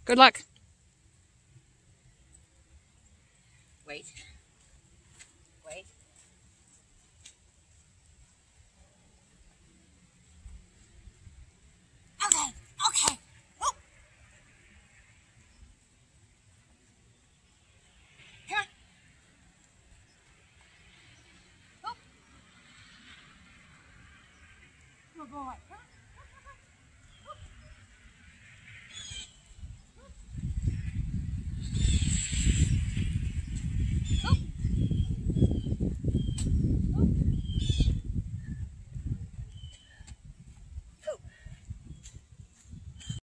Good luck. Wait. Wait. Okay. Okay. Oh. Come on. Oh. Good boy. Come on.